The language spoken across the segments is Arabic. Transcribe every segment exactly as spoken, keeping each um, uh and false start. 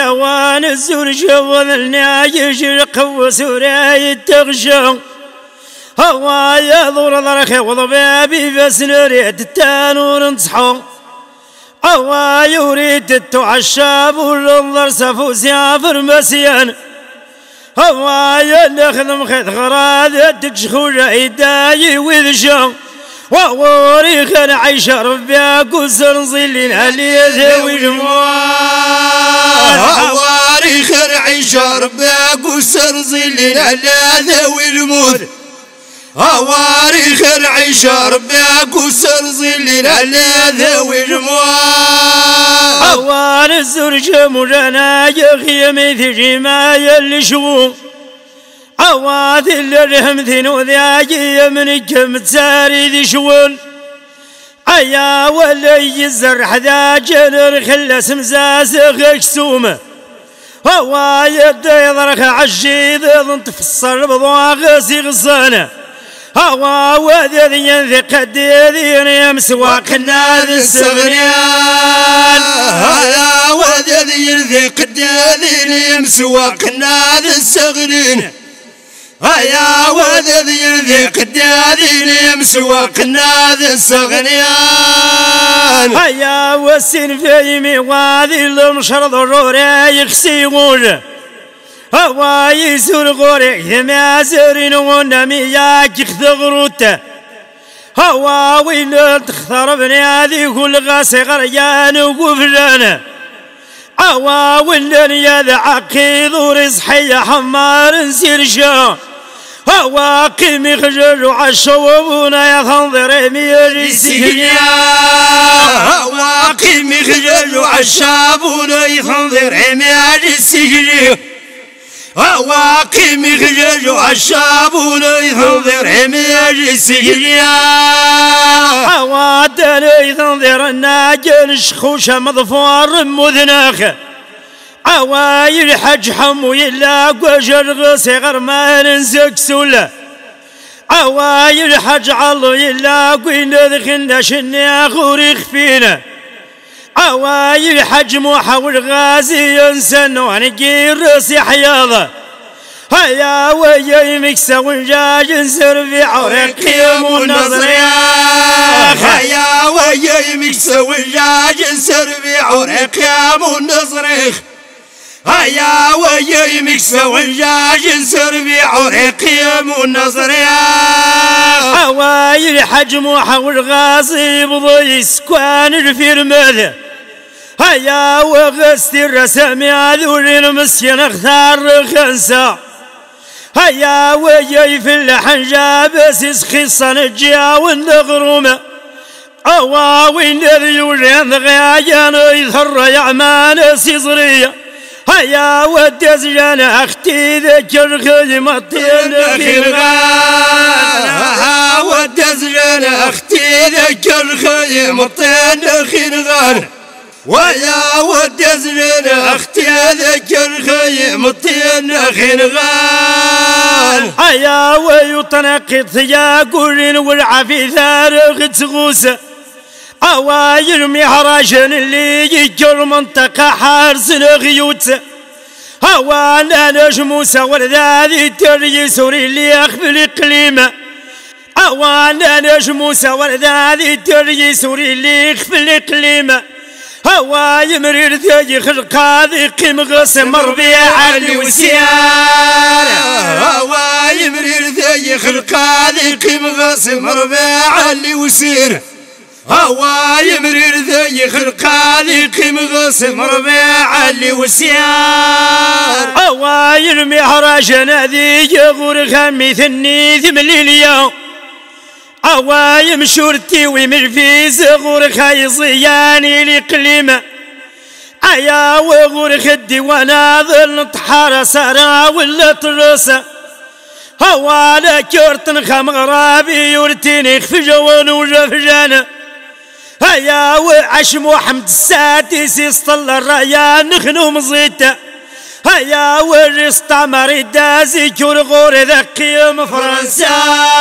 وان الزور شوذلنا يشرق وسوري التغشى هوايا ضر ضرخي وضبابي بس نريد التانور نصحو هوايا وريد التعشاب والنظر سفو سيافر مسيان هوايا نخدم خيط غراد تجخو جايداي وذشا ووريخ نعيش ربيك وسنظلين علي ذوي جموال ووريخ نعيش ربيك وسنظلين علي ذوي الموت ووريخ نعيش ربيك وسنظلين علي ذوي جموال هوار الزرج مجانا يخي مثل جمايا اللي عواد الرهم ذنو ذاجي من كم تساري ذي شون عيا ولي الزرح ذا جنر خلس مزاز غكسومه هوا يد يضرخ عشيد ضنت في الصرب ضواغسي غصانه هوا وذي ينذي قديذين يمسواق الناذ السغريان هوا وذي ينذي قديذين يمسواق الناذ السغرين هيا وذي ينذي قديذين يمسواق الناذ السغريان هيا والسن في مواذي المشرد الروري يخسيغون هوا يسور غوري ثمازرين ونمياك يخثغروته هوا وين تختار بنادي كل غاسي غريان وقفلانه هوا وين يا عقيد ورزحي حمار نسير شا هوا قيمي خجل وعشوبونا يثنظر ميري سيكنيا هوا قيمي خجل وعشابونا يثنظر ميري سيكنيا هوا قيمي خجل وعشابونا يثنظر ميري سيكنيا هوا داني يثنظر الناجن شخوشة مضفار مذناخ عوايل حج حمو يلا قجر غسي غرمان نسكسوله عوايل حج علو يلا قين ذخنا شنيا غوريخ فينا عوايل حج محاول غازي ينسن ونقير راسي حياضه هيا ويا مكسا ونجاج نسر في عرقي والنظرياخ هيا ويا مكسا ونجاج نسر في عرقي والنظرياخ هيا ويا مكسا ونجاج نسر في عرقي والنظرياخ عوايل حجم وحول غاصي بضي سكوان الفيرماذ هيا وغستي الرسامي هذول مسكين اختار خنسا هيا ويا في اللحن بس خصا الجيا والنغرومه اواوين اليولين غايان يثر يعمان سيزريه هيا ودز جانا اختي ذكر خدمتين خيرغان ها ودز جانا اختي ذكر خدمتين خيرغان ويا ودز جانا اختي ذكر خدمتين خيرغان هيا ويطنقط يا قرن والعفي ثارغ تغوسه عوايل مهرجن اللي يجر منطقة حارس غيوت هوانا نجموسة والذاذي تري سوري اللي يخفل إقليمه هوانا نجموسة والذاذي تري سوري اللي يخفل إقليمه هواي مرير ذي خلق هذي قيم غسم ربيع الوسيار هواي مرير ذي خلق هذي قيم غسم ربيع الوسير هواي مرير ذي خلقالي قيم غصم ربيع اللي وسيار هواي المهرج نادي يغور خمي ثني ثملي اليوم هواي مشورتي ومرفيز غور خاي صياني لقليمة ايا وغور خدي وناظر نطحار سارا ولا ترسه هوالا كرتن خم غرابي يورتيني خفي جوان وجفجانه هيا وعش محمد السادس يسطل الريان نخنو مزيته هيا ورس طمر دازي كور غور ذقيم فرنسا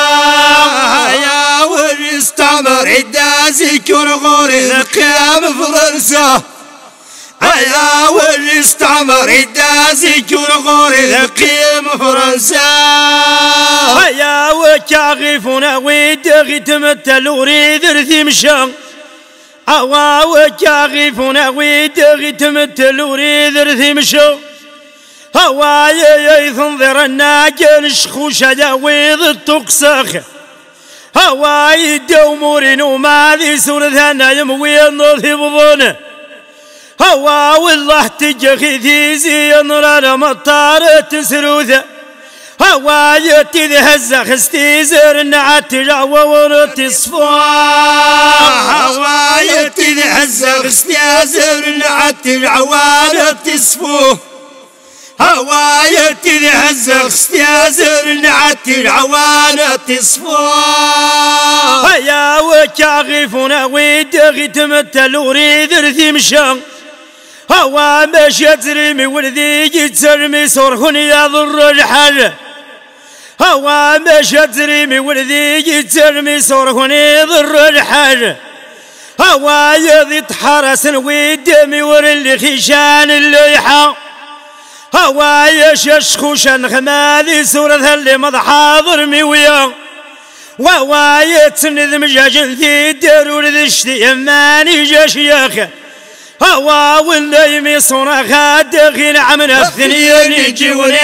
هيا ورس طمر دازي كور غور ذقيم فرنسا هيا والاستعمار يدازي كون غوري ذقيم فرنسا هيا وكاغيفونا ويدغي تمثل وريد رثي مشان أوا وكاغيفونا ويدغي تمثل وريد رثي مشان هوا يا تنظر الناجل شخوشة داويض التقسخ هوا يدومورين وما ذي سورثنا يموي النظي بظنه هوا والله تجخي ذي زي نرى مطار تسروثه هوا يتذهزخ استيزر النعت جعوى ورتصفى هوا يتذهزخ استيزر النعت جعوى ورتصفى هوا يتذهزخ استيزر النعت جعوى ورتصفى هيا وكاغيفونا ويدغي تمثل وريد رثي مشان هوا ماشي ترمي ولدي ترمي صرخن يضر الحل هوا ماشي ترمي ولدي ترمي صرخن يضر الحل هوا يضي تحرس ويدمي ور اللي خيشان الليحة هوا يشش خوشان خمالي سورة اللي مضحاضر ميويا وهوا يتسند مجاجن ذي الدرور ذي الشتي ماني جاش ياخي هوا والنايم صنع داخل عمنا الثنين يجيونيات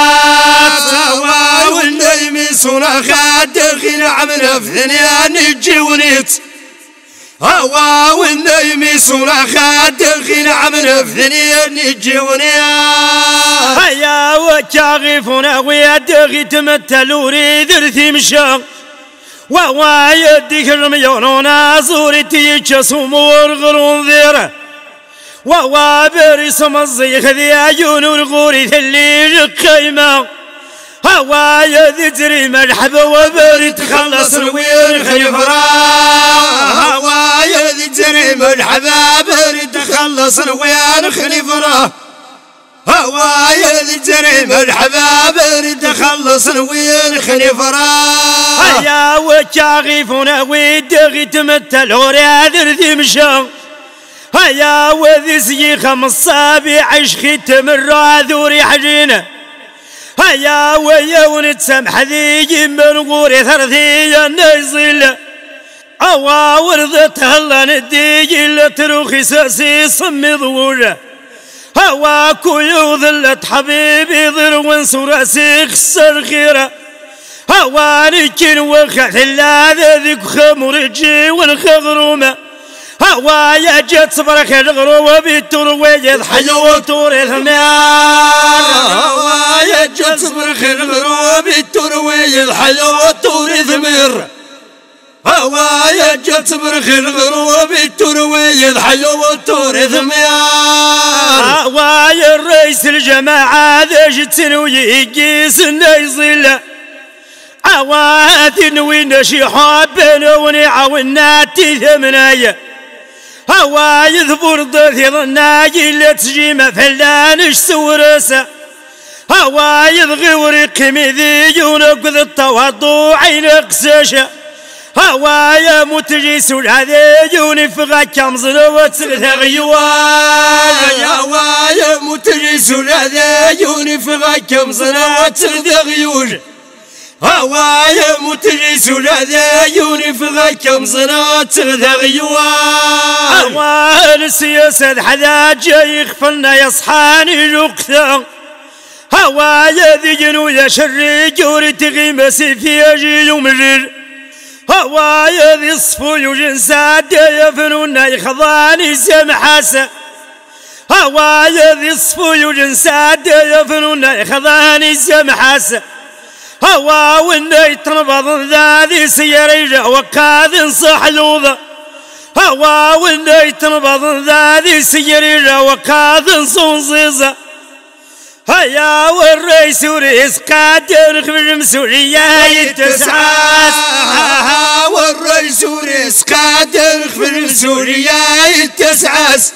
هوا والنايم صنع داخل عمنا الثنين يجيونيت هوا والنايم صنع داخل عمنا الثنين يجيونيات هيا وكاغيفونا ويدغي تمثل وريد رثي مشان وهو يديك الميونونا زورتي يتشسمور غرون ذيره وهو برسم الزيخ ذي عيون الغوري ثلي القيمة هوا يذي تري مرحبا وبري تخلص الوير خيفرا هوا يذي تري مرحبا بري تخلص الوير خيفرا هوا يذي تري مرحبا بري تخلص الوير خيفرا هيا وكاغيفونا ويدغي تمثل ورياد رثي مشان هيا وذي سي خمس صابي عشخي تمر ذوري حجينه هيا ويا ونتسامح ذي من غوري ثرثي النزل أوا ورضت هلا ندي لا تروخي ساسي صمي ضوجه هوا كيو ظلت حبيبي ضر راسي خسر خيره هوا نكن وخاث لا ذيك خمر جي ونخغرومه هوا يا جت صبرك الغرو بالترويج حلو تورث ميار هوا يا جت صبرك الغرو بالترويج حلو تورث مير هوا يا جت صبرك الغرو بالترويج حلو تورث ميار هوا يا الرئيس الجماعة ذا جتن ويقيس النيزل هوا تنوين شي حابنا ونعاونا تثمنايا هوا يذبر ضثي ظناجي لا تجيم فلانش سورسه هوا يضغي ورقي مذي ونقذ التواضع عين قساشه هوا يا متجيس العذي ونفغا كمزن وتسلث غيوان هوا يا متجيس العذي ونفغا كمزن وتسلث غيوان هوا يا متجيس العذي ونفغا كمزنات غيوان هوا السياسة حدا جاي يخفلنا يصحاني لقثا هوا يا ذي جنو يا شري جوري تغيم سيفي يجي يمرر هوا يا ذي الصفو يوجن سادة يفنون يخضاني سمحاسة هوا يا ذي الصفو يوجن سادة يفنون يخضاني سمحاسة هوا ونا يتنبض ذاذي سيريجا وكاذ صحلوذا هوا ونا يتنبض ذاذي سيريجا وكاذ صنصيزا هيا والرئيس ورئيس قادر خبر مسؤولية يتسعاس والرئيس ورئيس قادر خبر مسؤولية يتسعاس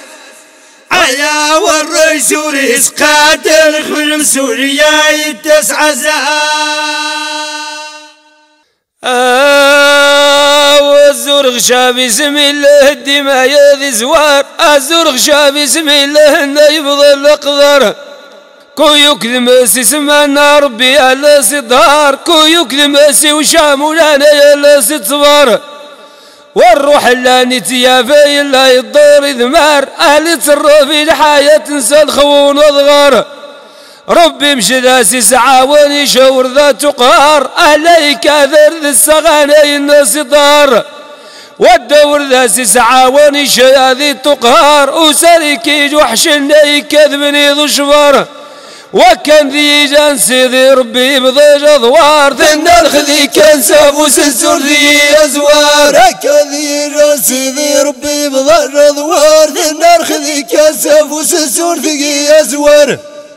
هيا والرئيس ورئيس قادر خبر مسؤولية يتسعاس الزرغ شا بسم الله الدماء يا ذي زوار الزرغ شا بسم الله النايب ظل اقدر كو يكلمسي سمعنا ربي على صدار كو يكلمسي وشا مولانا يا لا صبار والروح اللي نتيافي لا يضر ذمار اهل تصرفي الحياة تنسى الخون وضغار ربي مشي داسي سعاون يشور ذات قهر عليك ذر ذي السغاني الناس دار والدور ذاسي سعاون يشي هذي تقهر وسالكي وحش الناي كذبني ذو شبار وكان ذي جانسي ذي ربي بضيج اضوار ذنا الخذي كان سافو سنسور ذي ازوار كان ذي جانسي ذي ربي بضيج اضوار ذنا الخذي كان سافو سنسور ذي ازوار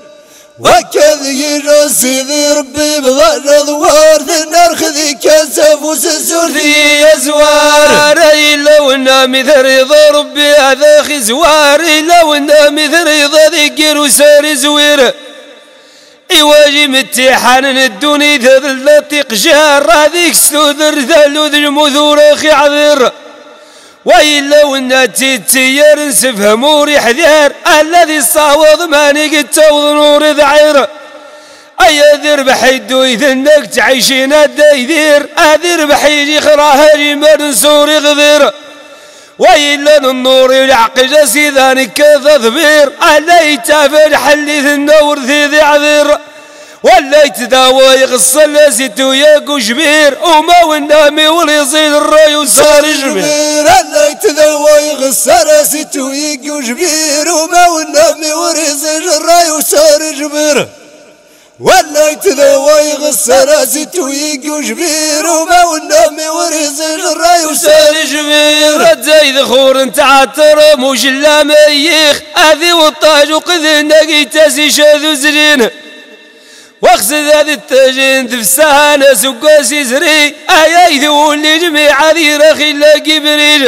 وكذي راسي ذي ربي بضل ضوار ذي النار خذي كاسف وسسور ذي ازوار الا ونا مثل رضا ربي هذا خزوار الا ونا مثل رضا ذكر وسار زوير ايواجي متيحان الدوني ذلتي قجار هذيك سودر ذلو ذي المثور اخي عذر وإلا ونا تيتير نسفهم وريح ذير الذي صاوض ماني قد توض نور ذعير أي ذر بحيدو يذنك تعيشين الدايذير أذر بحيجي خراها جمال نسور غذير وإلا النور العقل جسي ذانك تذبير ألا يتافر حلي النور ذي ذي عذير ولا يتداوى يغسل لاسيتو ياكو جبير وما والنامي وليصير الراي وصار جبير ولا يتداوى يغسل لاسيتو ياكو جبير وما والنامي وليصير الراي وصار جبير ولا يتداوى يغسل لاسيتو ياكو جبير وما والنامي وليصير الراي وصار جبير رداي ذخور تعتر موج اللاميخ هذي والطاج وقذ ناقي تاسي شاذو زرين واخذ هذه التاجين تفسها ناس وقاسي زري اياي ذولي جميع ذي رخي لاقي بريج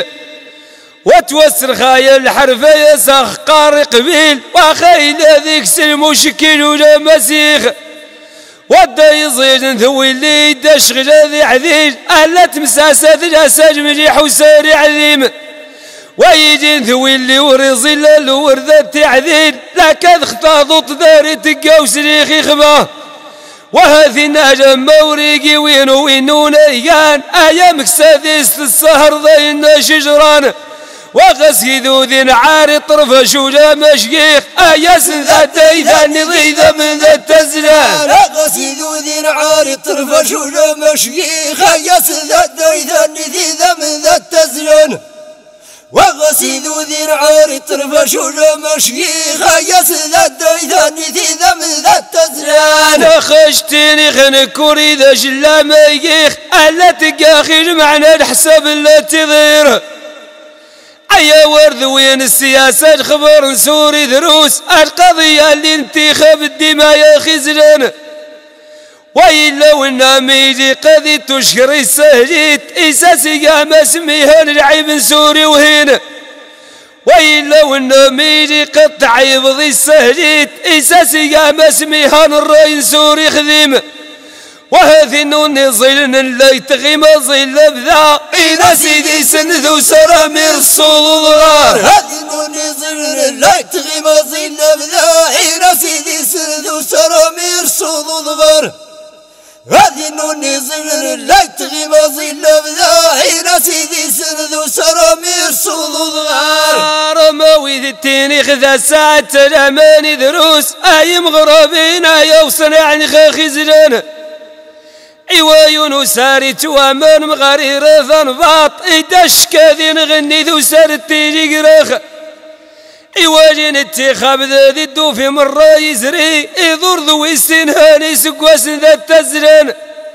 وتوسر خايا الحرفة يسخ قاري قبيل وخايل هذيك سلم وشكيل ولا مسيخ ودا يزيد ذوي اللي دشغل ذي عذيج الا تمساسات الاساج مليح وساري عظيم ويجي ذوي اللي ورزي الورذة تعذيل لكن خطاضط داري تقاو سريخي خباه وهذي ناجم موريقي وينو وينو نيان ايامك سادس السهر ضينا شجران وغسي ذو ذي نعاري طرف شوجا مشيخ اياس ذا ديذا نضيذا من ذا التزلان وغسي ذو ذي نعاري طرف شوجا مشيخ اياس ذا ديذا نضيذا من ذا التزلان وغسي ذو ذي نعاري طرف شوجا مشيخ اياس ذا ديذا نضيذا من ذا التزلان خشتيني خنكوري ذا جلا ميخ الا تقاخي معنا الحساب لا تضير ايا ورد وين السياسة خبر نسوري دروس القضية اللي انتخاب الدماء يا خزلان وإلا والنام يجي قضي تشكري السهجيت إساسي قام اسميها العيب نسوري وهين وإلا والنام يجي قطع يبضي السهجيت إساسي قام اسميها الراي نسوري خذيم وهذه نوني ظلن اللي تغيم ظل بذا إذا سيدي سندو سرامير الصول ضرار هذه نوني ظلن اللي تغيم ظل بذا إذا سيدي سندو سرامير الصول ضرار هذه نوني ظلن اللي تغيم ظل بذا إذا سيدي سندو سرامير الصول ضرار رماوي التيني خذا ساعة الأماني دروس أيم غرابين يوصل يعني خاخي زلان عوايون وساري توامان مغارير ذنباط إداش كاذي نغني ذو سار تيجي قراخ عواجين اتخاب ذا ذي الدوفي مرة يزري يضر ذو السنهاني سقواس ذا التزران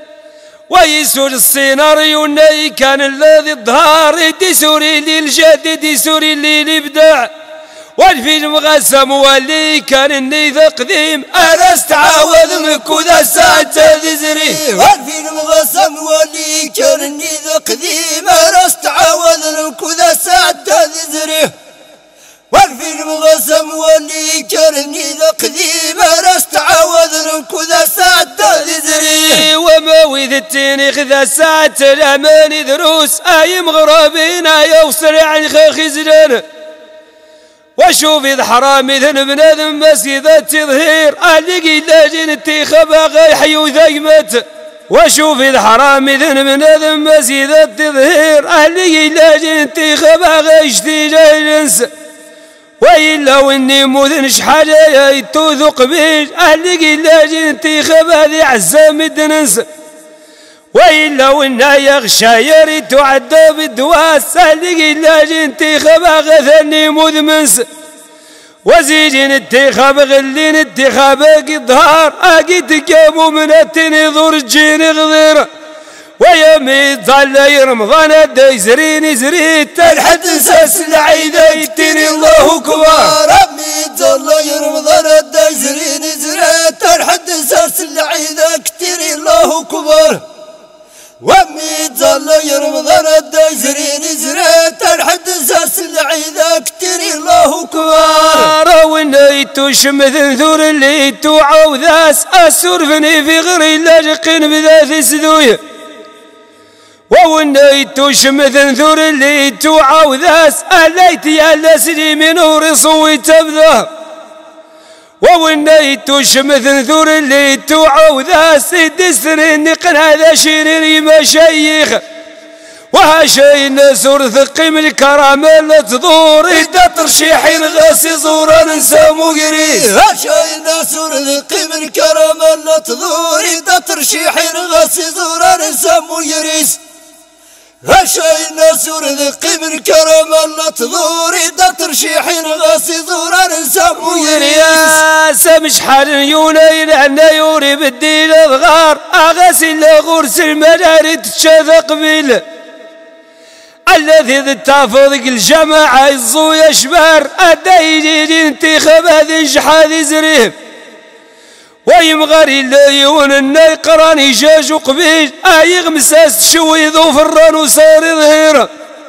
ويسور السيناريو ناي كان الذي الظهار دي سوري لي الجاد دي سوري لي الابداع والفيلم غسم واللي كان النيذا قديم انا استعاوذ مكوذا ساعة ذي زري والفيلم غسم واللي كان النيذا قديم انا استعاوذ مكوذا ساعة ذي زري والفيلم غسم واللي كان النيذا قديم انا استعاوذ مكوذا ساعة ذي زري وما وذ التيني خذا ساعة الأمان دروس أي مغربين يوصل عن خزران وشوف إذا حرامي ذن بنادم مسجد التظهير ألقي لاجين انتخاب غيحيو ذيمت وشوف إذا حرامي ذن بنادم مسجد التظهير ألقي لاجين انتخاب غيشتي جاهلنس وإلا وإني مذن شحاجة يتوثق بيش ألقي لاجين انتخاب هذه عزام الدنس وإلا وإنا يغشى يريد تعدى بالدواس ألقي لاجين انتخاب غثني مذمنس وزيجين انتخاب غلين انتخاب قدهار أكيد كامو من التنظر الجين غضير ويميت ظل رمضان دايزرين زريت الحد ساس العيدة يتني الله كبار يميت ظل رمضان دايزرين زريت الحد ساس العيدة كتير الله كبار وميت ظل رمضان دايزرين زريت الحد ساس العيدة كتير الله كبار ونيتو شمث ثور اللي تعوذاس أسرفني في غري لاجقين بذاث سدوي وونيتو شمث ثور اللي تعوذاس أليت يا لسري من نور صوي تبذا وونيتو شمث ثور اللي تعوذاس دسرني قن هذا شيري مشايخ وهاشين سور ثقيم الكرامة لا تدور إذا ترشيحين غاسي زورا نسامو قريس هاشين سور ثقيم الكرامة لا تدور إذا ترشيحين غاسي زورا نسامو قريس هاشين سور ثقيم الكرامة لا تدور إذا ترشيحين غاسي زورا نسامو قريس مش حال يونين عنا يوري بالدين الغار أغاسي لغرس المجاري تشاذق بيل الذي ذي التافض الجماعة يزو يشبر أدايجي انتخاب هذي جحاذي زريب ويمغري الليون النيقراني جاج قبيل أيغ مساس شوي ذو فران وصار ظهير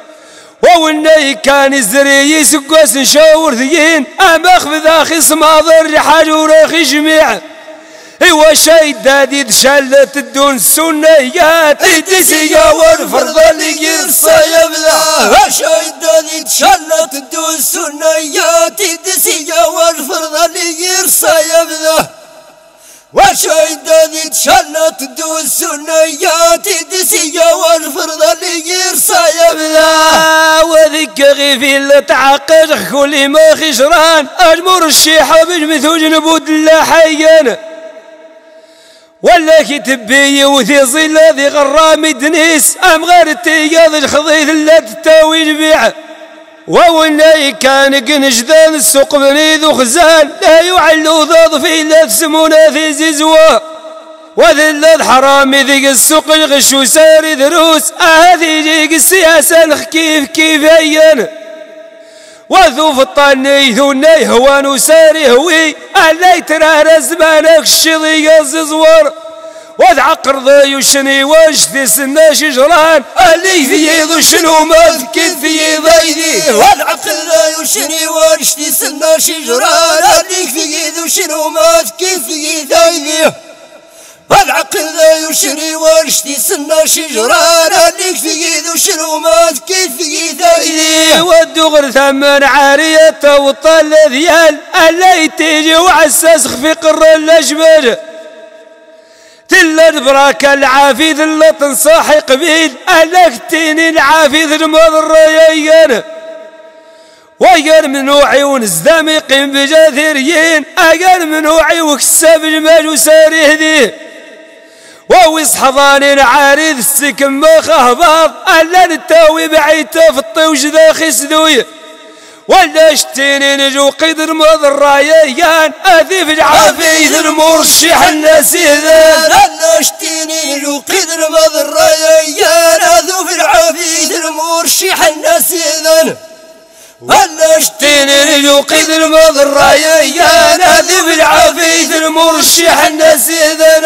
ووني كان الزري يسقاس نشاور ذيين أما خذ أخي صماضر رحال وراخي جميع ايوا شايدادي تشلت الدون السنيات الدسية والفرض اللي يرصايا بلا شايدادي تشلت الدون السنيات الدسية والفرض اللي يرصايا بلا وشايدادي تشلت الدون السنيات الدسية والفرض اللي يرصايا بلا وذيك غيفي اللي تعقد خولي ما خشران اجمر الشيحة بجمثو جنبود الله حيان ولا كتبي وثي ظل ذي غرامي دنيس أم غير التياض الخضيث لا تتاوي البيع وونا كان قنجدان السوق بني ذو خزان لا يعلو ضاض في لا تسمونا في زيزوا وذل الحرامي ذيك السوق الغش وساري دروس هذه جيك السياسة كيف كيف هين وذو في الطني ذوني هوان وساري هوي ألا يترى زمانك الشضي الزوار وذ عقر ذي وشني وجدي سنا شجران اللي في يضو شنو ما ذكي في ضيدي وذ عقر ذي وشني وجدي سنا شجران اللي في يضو شنو ما ذكي في ضيدي وذ عقر ذي وشني وجدي سنا شجران اللي في يضو شنو ما ذكي في ضيدي والدغر ثمن عارية وطل ذيال اللي تيجي وعساس خفي قر الأجمل تلا البراك العافيذ اللي تنصاحي قبيل ألكتيني العافيذ المضر يايان ويقال منوعي ونزدام يقيم بجاثريين أقال منوعي وكساب المال وساري هذيه وويص حضاني عاريذ السكن ما خهباض ألا نتاوي بعيته في الطوج ذاخي سدوي ولا اشتيني نجو قدر مضر رايان اذي في العافيذ المرشح النسيذان ولا اشتيني نجو قدر مضر رايان اذي في العافيذ المرشح النسيذان ولا اشتيني نجو قدر مضر رايان اذي في العافيذ المرشح النسيذان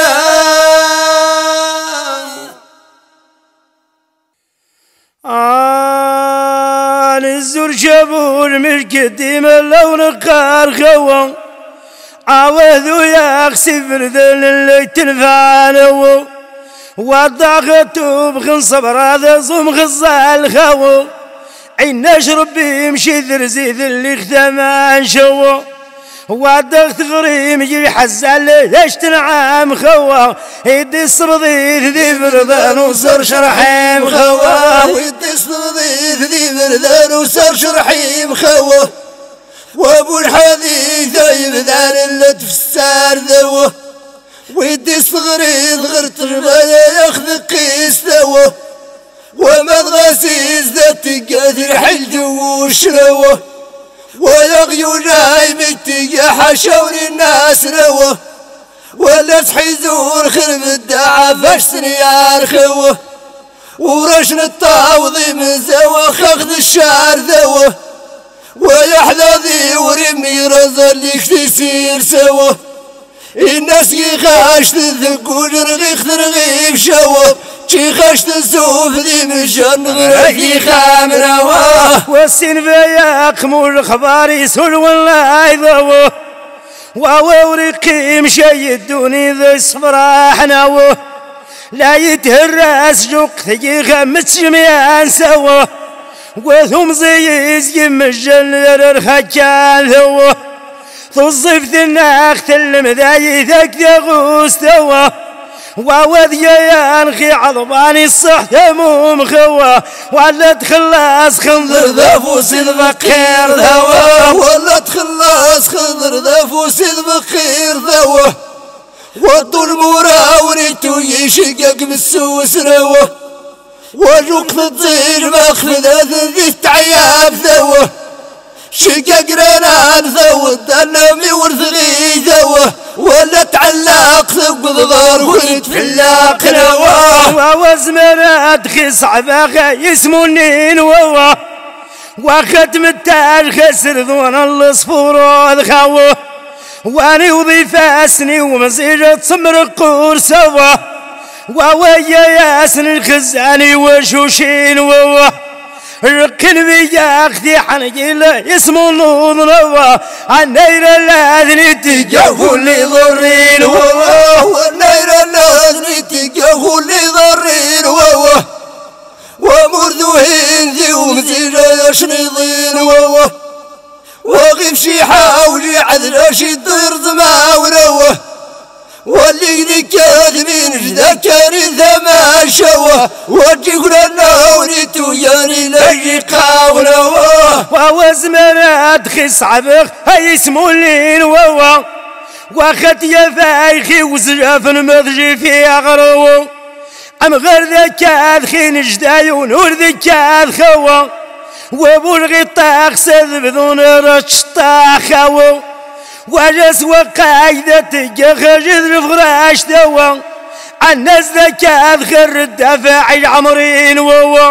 آل الزور شافوا الملك ديما لو نقار خوا عاوذوا يا اخسي فردن اللي تنفعلو والضغط بخن صبر هذا زوم غزال خو عين نشرب بيمشي ذرزي ذلي ختمان شو والضغط غريم يجي حزال ليش تنعم خوا يدي الصبضيث ذي بردان وصر شرحيم خوا ويدي الصبضيث ذي بردان وصر شرحيم خوا وابو الحديث يبدان اللي تفسار ذوه ويدي صغريض غرت الربايا ياخذ قيس ذوه وما تغاسيس ذات قادر حل دوش روه ويغيو جاي متي حشون الناس روه ولا تحيزون خرب الدعا فاش سنيار خوه ورشن الطاوضي من زوه خاخذ الشعر ذوه ويحلى ذي ورمي رزا اللي يصير سوا الناس يخاش تذك ورغيخ ترغيب شوا تيخاش تسوف ذي مشان غرقي خامر واه والسين فياك مول الخبار يسول والله يضوه وورقي مشي الدوني ذي الصفراح ناوه لا يتهرس جوق ثقي خمس جميعان سوا وثم زيز يمجل الخجال ثوه تصف الناخ المذاي ذاك ذغوس ثوه ووذيا ينخي عضباني الصح ثموم خوه ولا تخلص خنظر ذافوس البقير ثوه ولا تخلص خنظر ذافوس البقير ثوه والظلم وراوريتو يشقق بالسوس روه وجوك تطير ماخذ ذي تعياب ذوه شقق رنان ذوه دنمي ورثغي ذوه ولا تعلق ثق ضغار ولد فلاق نواه وزمنات خس عباقة يسمونين ووه وختم التاريخ سرذون الصفور وذخوه واني وضيف اسني ومزيجة سمر القور سواه وويا ياسن الخزاني وشوشين ووه ركن بيا اختي حنقيله يسمو النوض نوه النير الاذني تجاه اللي ضرين ووه والنير الاذني تجاه اللي ضرين ووه ومرذوهين ذي ومزيجة يشنيضين ووه وغيب شي حاولي عذر شد يرضما وروه واللي ذي كاذبين ذكري ذما شوه وجيكنا النوريت وياني لجي قاولوه ووزمنات خس عبخ هاي سمولين ووه واخت يا فايخي وزجاف مذجي في اغروه ام غير ذكاذ خين جداي ونور ذكاذ خوه وابو الغطاق سذ بذون رشطا خوه وجس وقايدة تجخج الفراش دوا الناس ذكاذ خر الدفاع العمرين ووا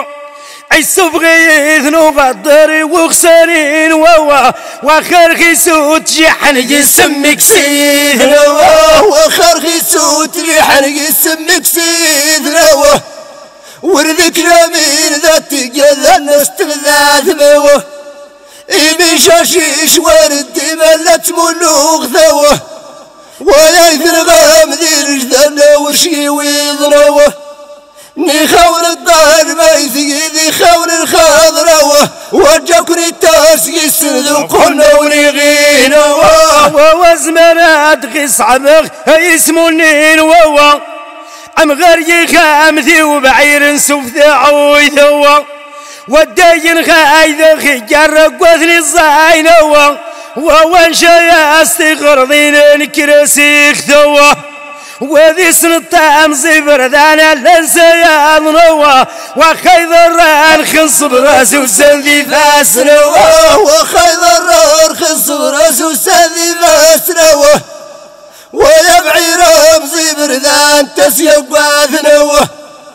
الصبغي ذنو غدري وخسرين ووا وخر خيسوت جحن يسمك سيد نوا وخر خيسوت جحن يسمك سيد نوا وردك رمين ذات جذا نستغذاث موا إبي شاشيش ورد ملت ملوغ ذوه ولا يثرغم ذي رجدنا وشي ويضروه نخون الدار ما يثقي خون الخضروه وجاكني تاسقي السندوقنا ونغينوه ووزمنات غيس عبخ يسمونين ووا ام غير خامثي وبعير سوف ذعوي ثوا والدين خايذ خجر قوثني الزاينوه ووانشا يستغرضين نكرسيك ثوا وذي سنطام زفر ذانا لنسيا نوه وخيذ الران خنصب راسو وسندي فاس نوه وخيذ الران خنصب راسو وسندي فاس نوه ويبعي رمزي بردان تسيقواث نوه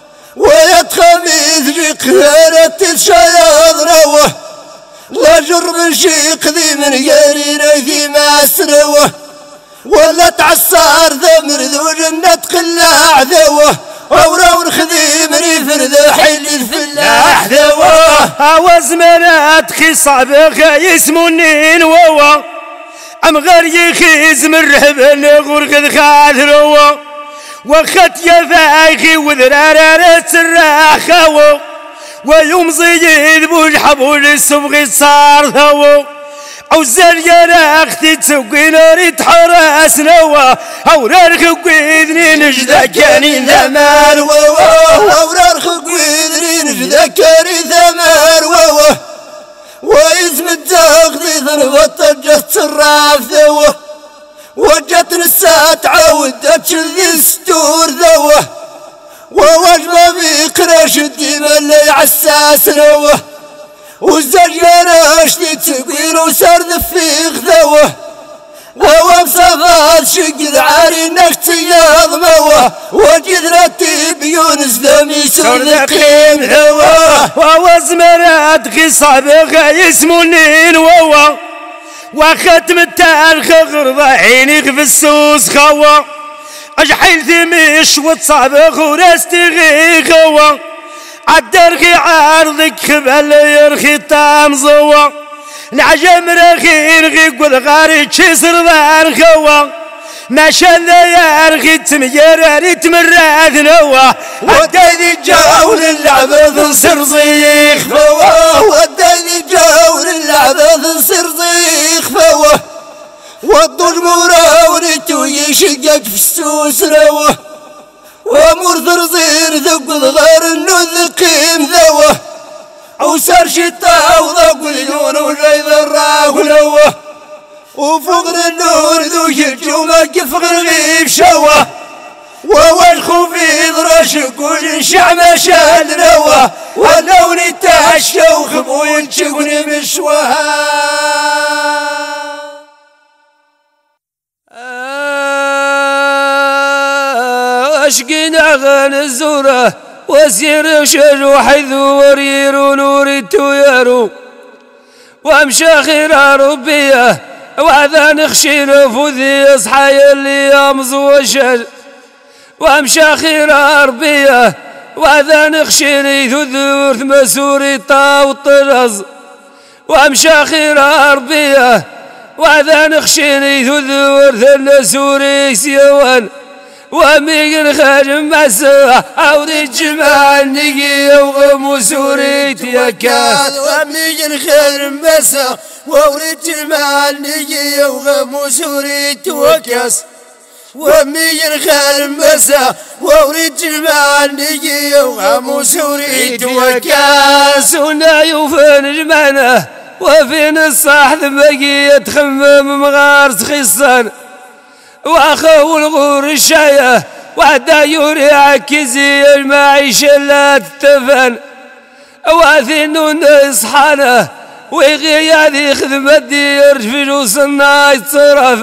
ويتخميث قهرة الشياض روه لا جرب شيق ذي من يارين ذي ما سروه ولا تعصار ذمر ذو جنة قلاع ذوه ورون خذيم ريفر ذا حيل الفلاح ذوه وزمنات خي صعبخ يسمونين ووا ام غير يخيز من رهب نغور قد خاث روه وخت يا فايخي وذرارة الراخو ويوم زيد بوجحبول السبغي صار ثو عوزال يا اختي تسوقي ناري تحرس نوا اورار خويذني نجدا كاني ثمار اورار خويذني نجدا كاني ثمار وإذ متاخذي ضربت جهت الراف ذوه وجت نساء تعاود تشذي الستور ذوه ووجبه بقراش الديما اللي عساس نوه وزجنا اشتي تسقين وسرد فيخ ذوه وهو بصفات شقد عاري نكتي يضموه وجد رتيب يونس دمي سرقيم ذوه وهو زمرات خصاب غايس منين وهو وختم التاريخ غرض عينيك في السوس خوا اجحيل ثميش وتصابخ وراستي غي خوا عالدرخي عارضك خبال يرخي طام زوا العجم رخي رخي قل غاري تشيسر ذار خوا ما شان ذا يرخي تمير ريت مراد نوا وداني جاول اللعبة ذنصر زيخ فوا وداني جاول اللعبة ذنصر زيخ فوا وضو المراونة ويشقق في السوس روه وامور ثرزير ذق الغار انو ذقيم ذوه وسار شتاء وذق اليون وجاي ذراق لوه وفوق النور ذو الجومة كفغ الغيب شوه ووجخو في ضرشك وجنشع ما شاد نوه ولوني تاشا وخبو ينشقني مشوها اشقنا غان الزورة وسير شجو حيث ورير نور التيارو وامشى خير ربيه وعذان خشي نفوذي اصحى اللي مزوجل وامشى خير ربيه وعذان خشي ذذور مسوري طا والطرز وامشى خير ربيه وعذان خشي ذذور ثل سوري سيوان واميق خارم مسا عودي جماع النقي وغموسوريت يا كاس واميق خارم مسا ووريت جماع النقي وغموسوريت وكاس واميق خارم مسا ووريت جماع النقي وغموسوريت وكاس ونايوفن جمانه وفين الصاح بقية خمم مغارس خصان واخو الغور الشايه وعدا يوري عكزي المعيشه لا تتفن واثن نصحانه وغيادي خدمة دير فلوس الناس تصرف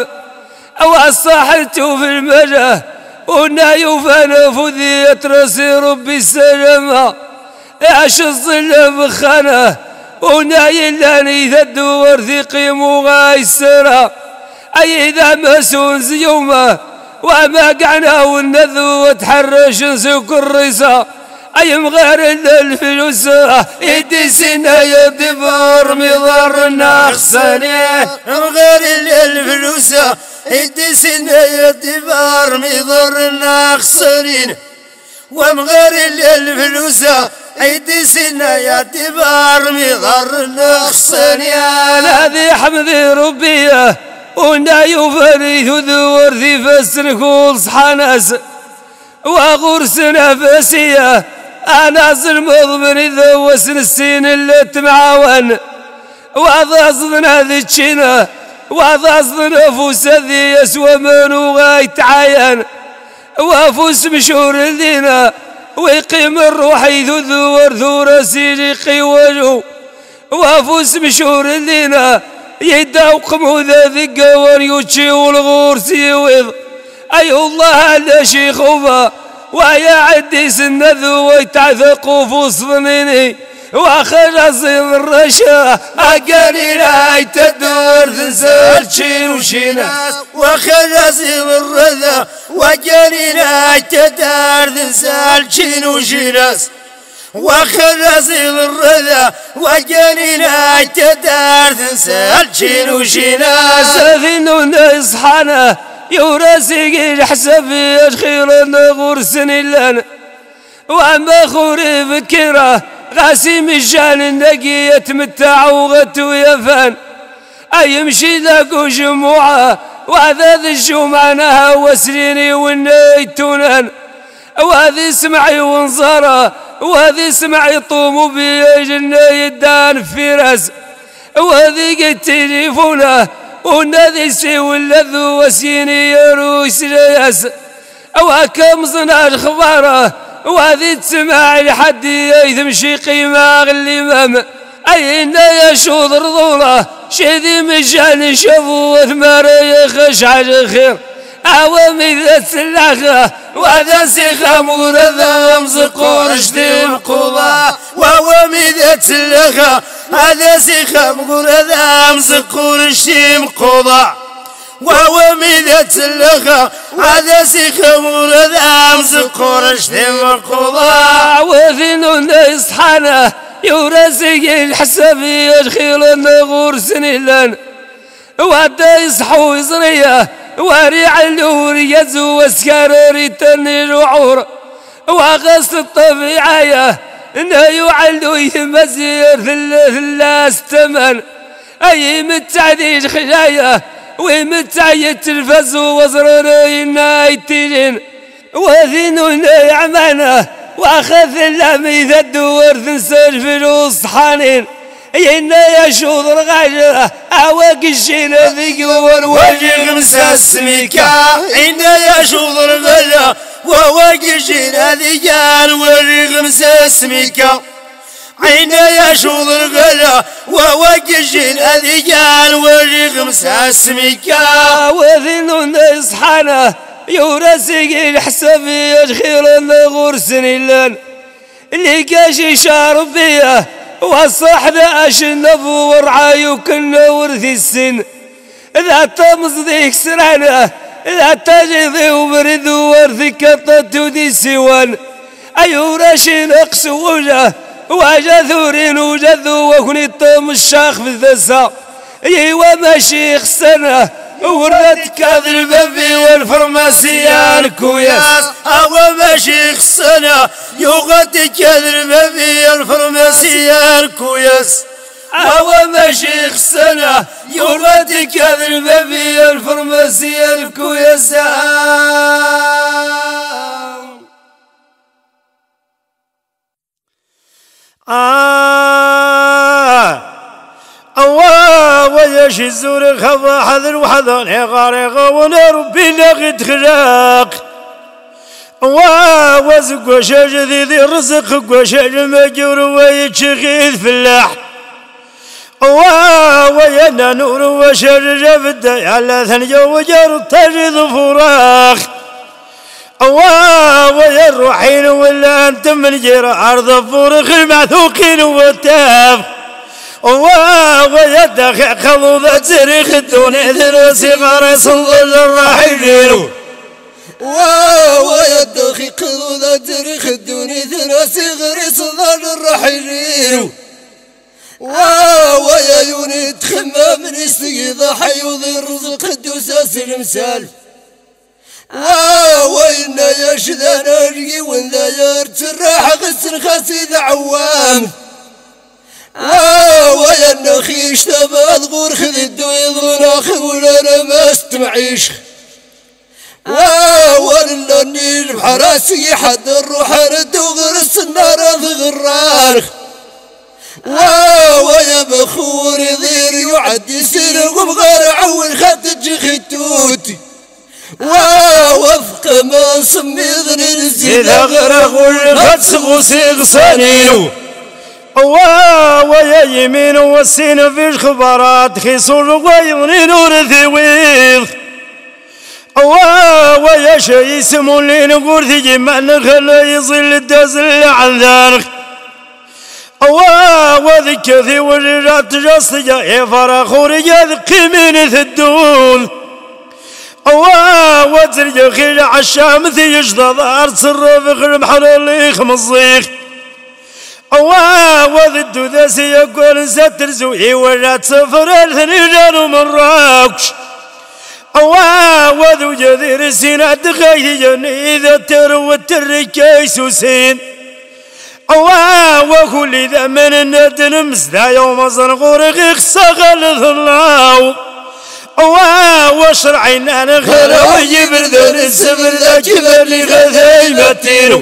واصحته في المجاه ونايو فنفذي ترسي ربي السلامه عاش الظل خانه وناي لاني ذا الدور ثقي مغايسره أي إذا مسون زيومه وما قعنا والنذو وتحرش نسوق الريسة أي مغير الفلوس يدي سنة يدي بار مضر نخسني مغير الفلوس يدي سنة يدي بار مضر نخسنين ومغير الفلوس يدي سنة يدي بار مضر نخسنين هذه حمدي ربيه ونايو فريث ذور ذي فسر كل صحاناس وغرس نفسيه انا المضمن ذوس السين اللي تمعاون وضاصدنا ذي تشينا وضاصدنا فوس ذي يسوى منو غايتعاين وفوس مشهور لدينا ويقيم الروح ذو ذور ذور سيري قيوجو وفوس مشهور لدينا يداوقمو ذا ذقا وريوتشي والغور سيويض أي الله على شيخوفا ويا عدي سنذو ويتعثقوا في وصفنيني واخر صيد الرشا اقالي لا تدور تنسال شي وشي ناس واخر صيد الرذا وقالي لا تدور تنسال شي وشي ناس واخر صيد الرذا وقالي لا تدور تنسال شي وشي ناس سفينو ناس صحانه يوراسي الحساب يدخل النغور سنيلان وأما خوري بكيرة غاسم الجان النقي يتمتع وغتو يفان أي يمشي ذاك جموعة وهذا ذي الجمعة نها وسريني والنيتونان وهذه سمعي وانصارة وهذه سمعي طوم بي جنة يدان في راس وهذه قد تليفونه ونادي سيو اللذو وسيني يروس رياس وهكا مصنع الخبارة وهذه تسمع لحد يتمشي قيمة الإمام أي إنا يشوض رضوله شيدي مجان شافو ثمار يخش على خير عوامي ذا السلاخة وهذا سيخة مرذا مزقور شدي مقوضة وعوامي ذا السلاخة هذا سيخة مرذا مزقور شدي مقوضة وعوامي ذا السلاخة هذا سيخة مرذا مزقور شدي مقوضة وذنون يصحانه يوراسي الحساب يدخل النغور سنيلان وعدا يصحو يزريه واريع النور يزو وسكاري تني العور وغص الطبيعية انه يعلو يمزير ثلاث ثمن اي متعديج خلايا ومتعي التلفز وزرري نايتين وذينو يعمانه واخذ اللامي ذا الدور تنسل فلوس حانين ينا يشوض الغاجرة عواق الشينا ذي قوار وجه مساس ميكا إنا يشوض الغلا وواق الشينا ذي قال وجه مساس ميكا عينا يشوض الغلا وواق الشينا ذي قال وجه مساس ميكا وذنون يصحانه يوراسي الحساب يدخل النغور سنيلان اللي كاشي شارب بيه والصح ذا أشنب ورعاي وكنا ورثي السن إذا تمز ذيك سرانة إذا تجذي وبرد ورثي كطت ودي سوان أيو راشي نقص وجه وجه ثورين وجذو وكني طم الشاخ في الذسا أيوا ماشي خسنة ورد كاذ البابي والفرماسيان كوياس أو ماشي خسنة يغطي كاذ البابي الفرماسيان كوياس أو ماشي خسنة يغطي كاذ البابي الفرماسيان كوياس آه أواه ويش الزور خضا حذر وحذر غارق ونربي لغد خلاق أواه وزق وشاج ذي ذي الرزق وشاج مجور ويتشغيث فلاح أواه وينا نور وشاج جفد على ثنيا وجر تجد فراخ أواه ويا الروحين ولا أنت من جرى عرض فرخ المعثوقين والتاف واه ويدك خلوذة زريخ الدنيا ذر صغار صلى الراحلين واه ويدك خلوذة زريخ الدنيا ذر صغار صلى الراحلين واه ويا يونيت خمام نستيض حيوض الرزق الدوساس المسال واه وإنا يشذا نرقي وإنا يرتراح غسن خسيد عوام واو يا النخيش تباد غور خذ الدويض وناخذ ولا ما استمعيش واو ولا النيل بحراسي حد الروح رد وغرس النار غرانخ واو يا بخور يضير يعد يسير وبغار عول خد ختوتي واو وفق ما سميذني نزيد غرق والغدس غسيغ صنيو واه ويا يمين والسين فيش خبرات خيصور ويغني نور ذويض واه ويا شي يسمو اللي نقول ذي جمع نخلى يصل الدزل عن ذلك واه وذيك ذي ورجات جاستجا يفرخ ورجال قيمين ثدون واه وترجع خير عالشام ذي يجضى ارض صرف غير محل اللي خمصيخ واه وذدو ذا سيقول ستر زوحي ولا تسفر الثنيجان ومراكش وذو جذير سنة غيثي إذا ترو التركيس وسين وكل ذا من الندن مزدا يوم صنغور خسغل الله وشرعنا نخلو يبردن السبر ذا كذا اللي غثي متينو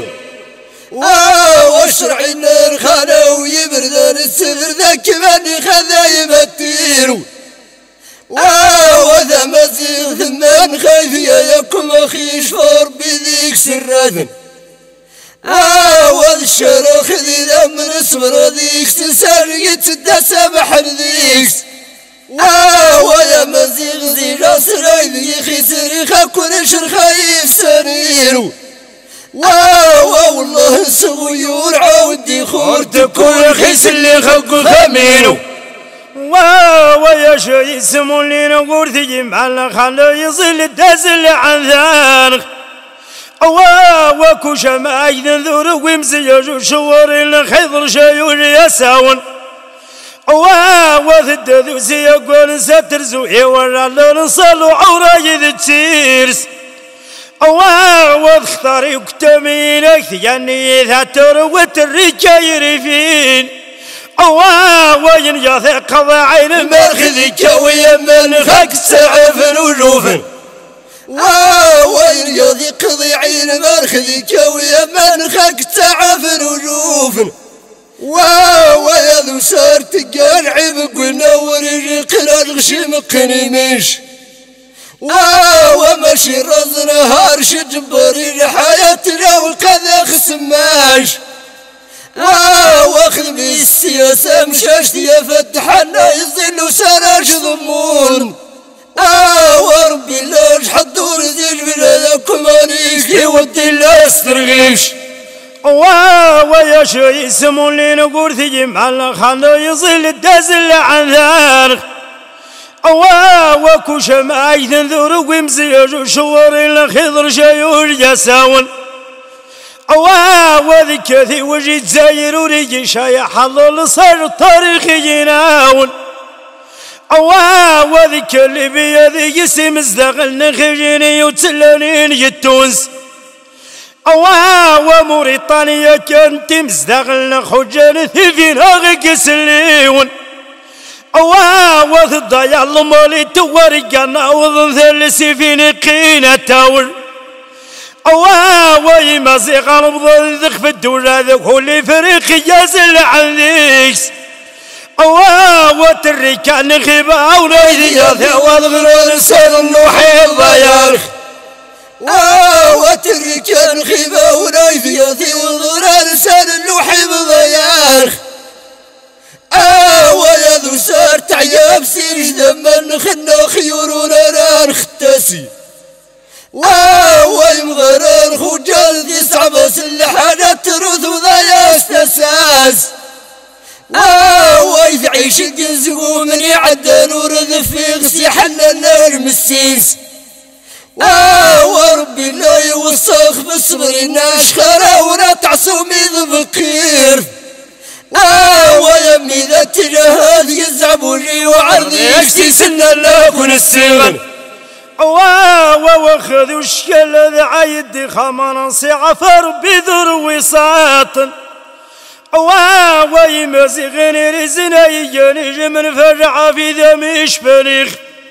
وشرعنا نخلو يبردن السبر ذا كذا اللي غثي متينو وذا مزيغ ثمان خايفيا يكون أخي شفار بذيك سرادن وذا الشرخ ذي ذمن اسمر ذيك تسار يتدسى بحر ذيك ويا مزيغ ذي راس رايذي خسري خاكون شرخاي سريرو والله الصغيور عودي خور تكون خيس اللي خلقو خمينو ويا شي يسموني نقول تجي معنا خلو يصل الدزل عن ذانخ وكوش ما أيذن ذور ومزيج شوار الخيضر شيول يساون وذد ذو سيقول ستر زوحي ورالون نصلو عوراي ذي تسيرس واختاري يكتمينك ثياني ذاتر وتريكايري فين وين يثق عين مرخذك ويمن خاك سعف وجوفن وين يثق عين مرخذك ويمن خاك سعف وجوفن ويذو صارت قلعب قلنا ورجق الغشي مقنينش ومشي رزنا هارش جبري حياتنا وكذا خسماش واخذ بالسياسة مشاش يفتحنا يظل سراش ضمون وربي الله شحال دور زيج بلادكم انيك يودي الله يسترغيش ويا شو يسمون لي نقول تجي معنا خلو يظل الدزل عن ذانخ وكوش ما يذن ذور ومزيج شوار الخضر شيول يساون وذي كثي وجي تزاير وريجي شاي حلول صار الطريق يناون وذي كل بيدي يسم ازدغل نخجيني وتلانين يتونس وموريطانيا كانت مزدغل نخجان ثيفين اغيق سليون وذي الضيا المالي توريقنا وذن ثلسي فيني قينة تاول وي مزيغ نبضل ذخ في الدولة ذاك هو اللي فريق يزل عن ذيكس وتريكان غيبة ونايدي ثوال غرور سير النوحي الضيارخ وتريكان غيبة ونايدي ثوال غرور سير النوحي الضيارخ ويا ذو سار تعياب سيرش دمان خنا خيورنا نار ختاسي ويمغرر خجال ذي صعبة سلحانة تروث وضايا استساس ويعيش الجنزو من يعدى نور ذفي غسي حنا النار مسيس وربي لا يوسخ بالصبر ناش خراورة تعصومي ذبقير ويمي ذات جهاد يزعبوا لي وعرضي يشتي سنة لا كن السيغن وخذ الشكل ذا عيد خمر صعفر بذر وساط ويمزغني رزنا يجني من فرع في ذميش بليغ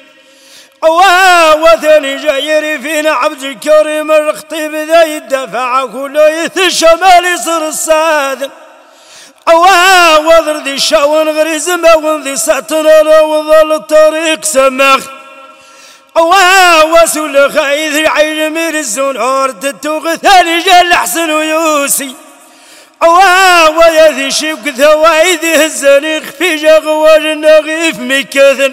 وثاني جايري فينا عبد الكريم الخطيب ذا يدفع كل يثشمال يصير السادن وذر ذي الشاون غريز ما وذي ساتنا وظل الطريق سماخ وسول خايث عين من الزنور تتوغ ثاني جل حسن ويوسي ويذي شيك ثوايدي الزنيخ في جغوال النغيف مكثن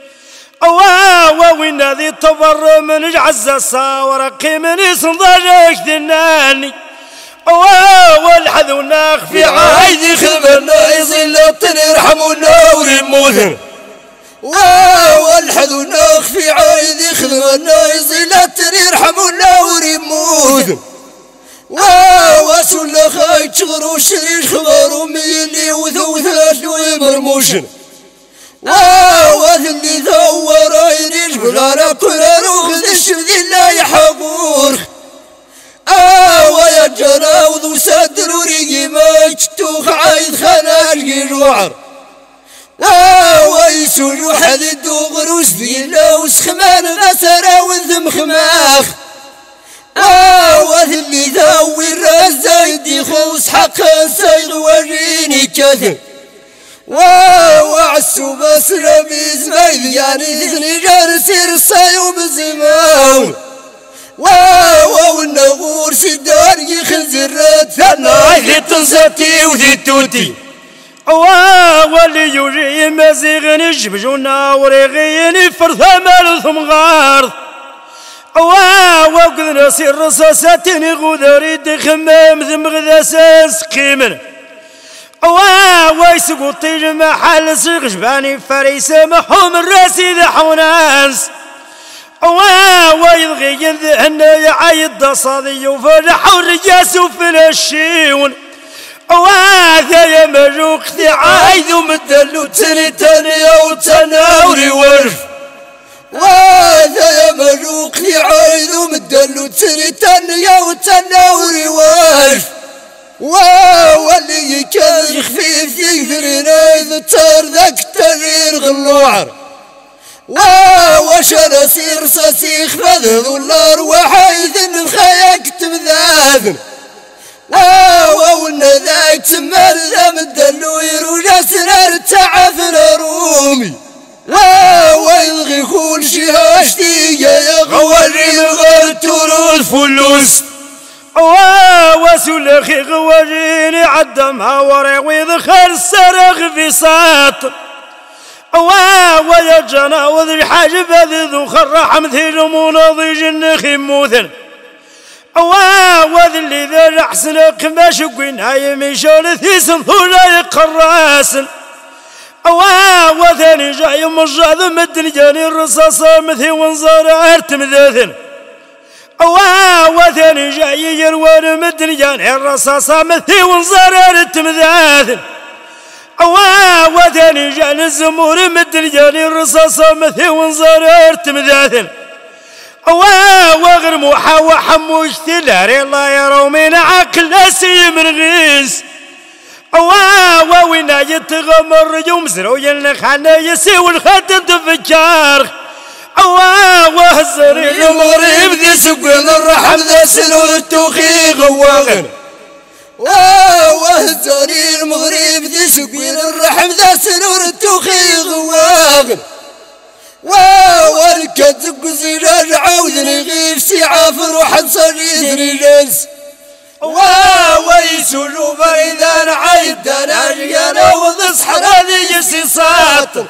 وين ذي طبر من جعز الصاور قيمني صنداجك ذناني والحذو ناخ في عايدي خبرنا يظل يرحمنا ورموذن والحذو ناخ في عايدي خبرنا يظل يرحمنا ورموذن وسول خاي تغرو شريش خبرو ميلي وذو ثلاث ومرموشن وذلي ثور يريش بلا كل روخ ذو سدر وريقي ما يشتوخ عايد خناش جوعر ويسولو حد الدوغر وسديلا وسخمان غسرا وذم خماخ وذلي ذاوي الراس يدي خوس حقا سيغ وريني كذب وعسو بس ربي زمايل يعني ذني جارسي رصايو بزماون والنغور سدار يخنزرات ثنا ذي تنساتي وذي توتي واللي يجي مزيغني جبجونا وريغيني فرثا مال ثم غارض وقد نسي الرصاصاتني غدري دخمام ذم غذاساس قيمن ويسقو طيج محل سيغ جباني فريسة محوم الراسي ذا حوناس ويضغي ذهن يعيد دصادي وفرح والرجاس وفي الشيون وهذا يا مجوق عايد ومدلو تنتني وتناوري ورف وهذا يا مجوق عايد ومدلو تنتني وتناوري ورف واللي كان خفيف يقدرنا إذا تار ذاك التغيير غلوعر وشرا سير ساسيخ فذذ النار وحايد الخياك تمذاذن وولنا ذاك تمار ذا مدلو يروجا سرار تعافر رومي ويلغي كل شي هاشتي يا غواري غير تروث فلوس وسلخي غواجيني عدمها وري ويدخل السرغ في ساط ويا جنا وذي حاجب ذو خرح مثيل مناضي جنخي موثن وذي اللي ذا احسن قماش قوينها مشال ثيسن ثولا يقراسن وثاني جاي مجاذ مدن جاني الرصاصة مثي وانزار ارتم ذاثن وثاني جاي يروان مدن جاني الرصاصة مثي وانزار ارتم ذاثن وثاني جاني الزمور مدن جاني الرصاصة مثي وانزار ارتم ذاثن وغير موحى وحمو اشتلاري الله يرو من عقل ناسي من غيس ووينا يتغمر يوم زرو ينخانا يسيو الخاتم تفجار وهزري المغرب ذي سقوين الرحم ذا سنو التوخي غواغن وهزري المغرب ذي سقوين الرحم ذا سنو التوخي غواغن واركد زق زجاج عاودني غيف سعاف روح صريدني جنس ويسولو فإذا نعيد أنا رجانا وضصحر هذه يسيصات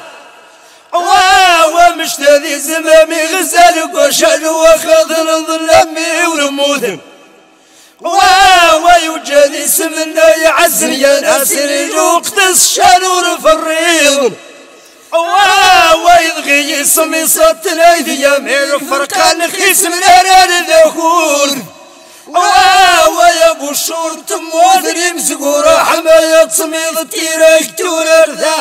ومشتذي زمامي غزال وشال وخذن ظلامي ورموذن ويوجدي سمنا يعزن يا ناسر يوقت الشالور في الريض ويضغي يسمي صوت الايدي يا مير فرقان خيس من اران ذكور ويا ابو الشور تموذري مزقورة حماية صميض تيرك تورر ذا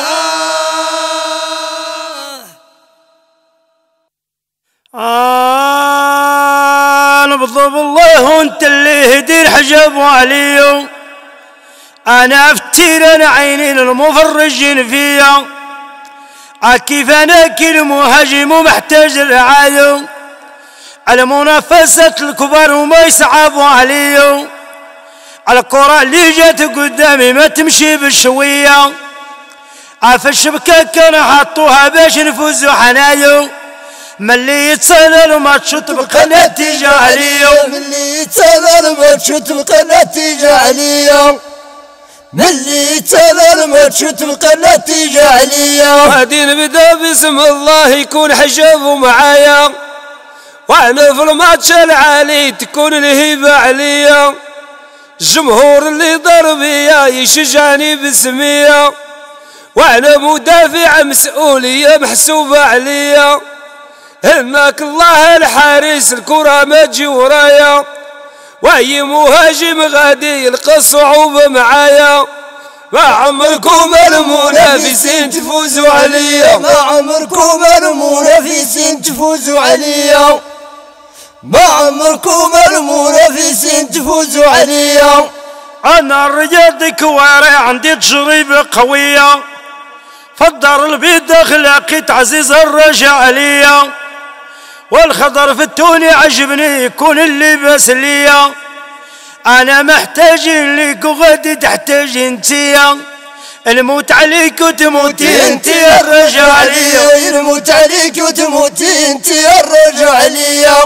انا بضرب الله وانت اللي هدير حجاب عليا انا افتير انا عينين المفرجين فيا كيف انا كل مهاجم ومحتاج الرعاية على منافسة الكبار وما يصعبوا عليا على الكرة اللي جات قدامي ما تمشي بالشوية في الشبكة كانوا حطوها باش نفوزوا حنايا ملي يتسلل وما تشوت بقى نتيجة عليا ملي يتسلل وما تشوت بقى نتيجة عليا ملي يتسلل ما تشوت بقى نتيجة عليا غادي نبدا باسم الله يكون حجابه معايا وانا في الماتش العالي تكون الهيبة عليا الجمهور اللي ضرب بيا يشجعني باسمية وانا مدافع مسؤولية محسوبة عليا هناك الله الحارس الكرة ما تجي ورايا واي مهاجم غادي يلقى صعوبة معايا ما عمركم المنافسين تفوزوا عليا ما عمركم المنافسين تفوزوا عليا ما عمركم المنافسين تفوزوا عليا انا الرياض كواري عندي تجربة قوية، فالدار البيض اخلاقي تعزيز الرجالية، والخضر في التوني عجبني يكون اللباس ليا، انا محتاجين ليك وغادي تحتاج انتيا، نموت عليك وتموتي انت يا الرجالية، نموت عليك وتموتي انت يا الرجالية،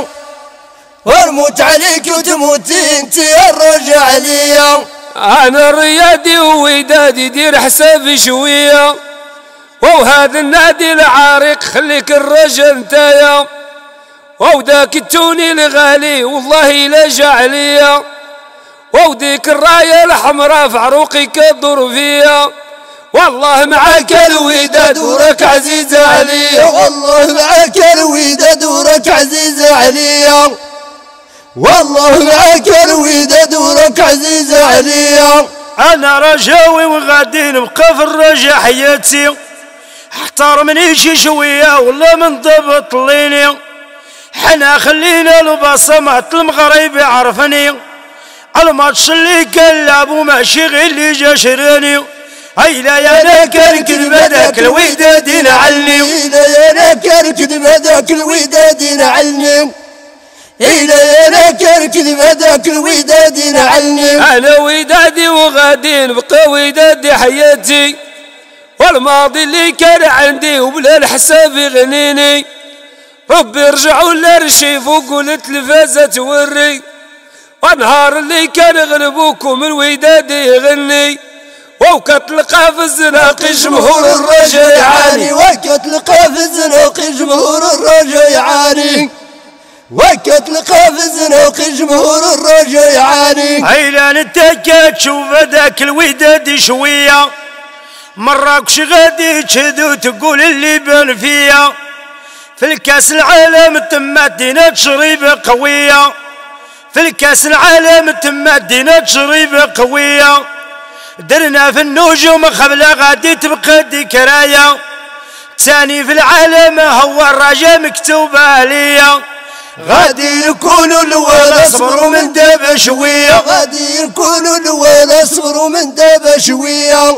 ونموت عليك وتموتي انت يا الرجالية. انا الرياضي وودادي دير حسابي شوية، وهذا النادي العريق خليك الرجل نتايا، وذاك التوني الغالي والله لا جعليا، وديك الراية الحمراء في عروقي كدور فيا، والله معاك الوداد وراك عزيزة عليا، والله معاك الوداد وراك عزيزة عليا، والله معاك الوداد وراك عزيزة عليا. انا رجاوي وغادي نبقى في الرجا حياتي، احترمني شي شوية ولا من ضبط ليني، حنا خلينا البصمات المغرب يعرفني، الماتش اللي كان لعبو ماشي غير اللي جا شراني، هيلا يا ناكر كلمة ذاك الوداد نعلني، هيلا يا ناكر كلمة ذاك الوداد نعلني، هيلا يا ناكر كلمة ذاك الوداد نعلني. انا ودادي وغادي نبقى ودادي حياتي، والماضي اللي كان عندي وبلا الحساب يغنيني، ربي رجعوا للارشيف وقول تلفازة توري، ونهار اللي كان غلبوكم الوداد يغني، وكتلقى في الزناق جمهور الرجا يعاني، وكتلقى في الزناق جمهور الرجا يعاني، وكتلقى في الزناق جمهور الرجا يعاني. هيلا نتاكا تشوف هذاك الوداد شوية، مراكش غادي تشهد وتقول اللي بان فيا، في الكاس العالم تم دينا تجربة قوية، في الكاس العالم تم دينا تجربة قوية، درنا في النجوم قبل غادي تبقى ذكريا، تاني في العالم هو الرجا مكتوبة عليا، غادي نكونوا الاول صبروا من دابا شوية، غادي نكونوا الاول صبروا من دابا شوية،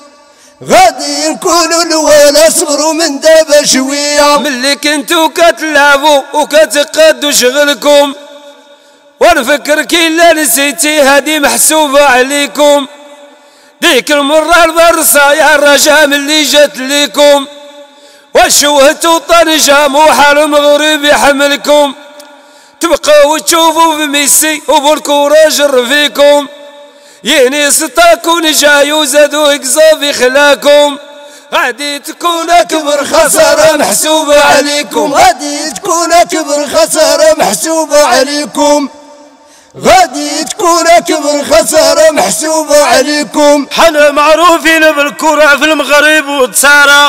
غادي نكونوا الاول صبروا من دابا شوية. ملي كنتو كتلعبوا وكتقادوا شغلكم، ونفكر كي لا نسيتي هادي محسوبة عليكم، ديك المرة البرصة يا الرجا ملي جات ليكم، وشوهتو طنجة موحل المغرب يحملكم، تبقاو تشوفوا في ميسي وبالكورة جر فيكم، يني سطاكو نجاي وزادو يقصافي خلاكم، غادي تكون اكبر خسارة محسوبة عليكم، غادي تكون اكبر خسارة محسوبة عليكم، غادي تكون اكبر خسارة محسوبة عليكم. حنا معروفين بالكرة في المغرب وتصارى،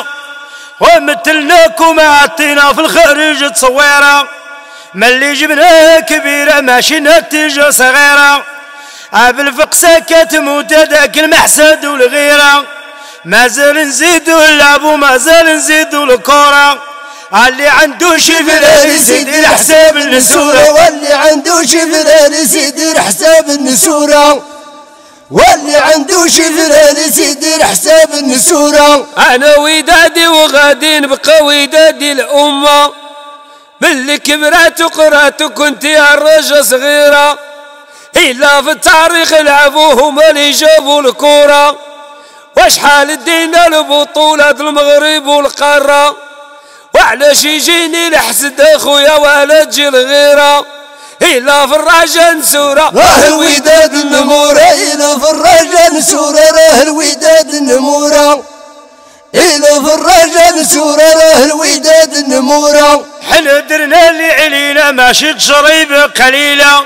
ومثلناكم عطينا في الخارج تصويرة، ملي جبناها كبيرة ماشي نتيجة صغيرة، بالفقسة كتموت هذاك المحسد والغيرة، مازال نزيدو اللعب ومازال نزيدو الكرة، اللي عنده شي فلارس يدير حساب النسورة، واللي عنده شي فلارس يدير حساب النسورة، واللي عنده شي فلارس يدير حساب النسورة. انا ودادي وغادي نبقى ودادي الامة، ملي كبرات وقرات وكنت يا الرجا صغيرة، إلا في التاريخ لعبوا هما اللي جابوا الكورة، وشحال دينا البطولة المغرب والقارة، وعلاش يجيني الحسد اخويا ولا تجي الغيرة، إلا في الرجا نسورة راه الوداد النمورة، إلا في الرجا نسورة راه الوداد النمورة، إلا في الرجا نسورة راه الوداد النمورة. حنا درنا اللي علينا ماشي تجربة قليلة،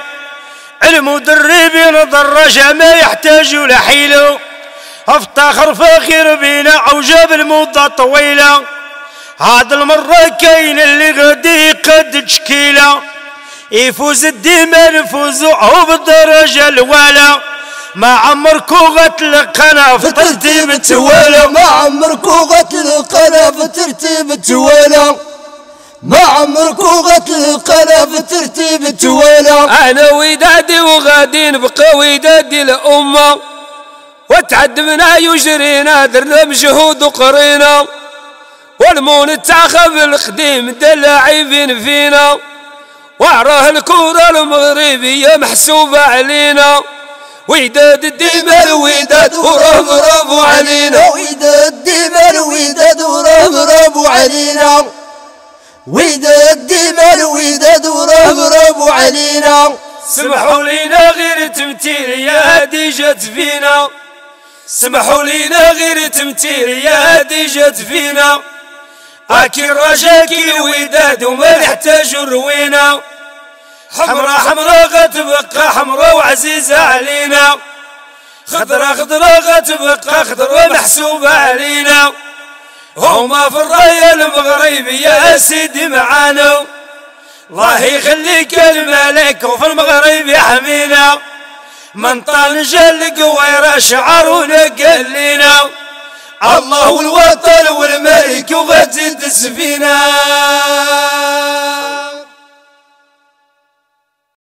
المدربين الرجا ما يحتاجوا لحيلة، افتخر فاخر بينا عوجاب المدة طويلة، هاد المرة كاين اللي غادي يقد تشكيلة، يفوز الديما نفوزو او بالدرجة الأولى، ما عمركو غتلقانا في ترتيب التوالى، ما عمركو غتلقانا في ترتيب التوالى، ما عمركو غتلقانا في ترتيب التوالا. انا ودادي وغادي نبقى ودادي الامه، وتعدمنا يجرينا درنا مجهود وقرينا، والمون تاخذ القديم دلاعبين فينا، وعراه الكرة المغربية محسوبة علينا، وداد الديما الوداد وراه برافو علينا، وداد الديما الوداد وراه برافو علينا، وداد الديما الوداد وراه برافو علينا. سمحوا لينا غير تمثيل يا هادي جات فينا، سمحوا لينا غير تمثيل يا هادي جات فينا، اكي رجاكي الوداد وما نحتاجو الروينة، حمرا حمرا غتبقى حمرا وعزيزة علينا، خضرا خضرا غتبقى خضرا محسوبة علينا، هما في الراية المغربية يا سيدي معانا، الله يخليك الملك وفي المغرب يحمينا، من طنجة القويرة شعرونا قال لينا، الله والوطن والملك وغتزيد السفينة.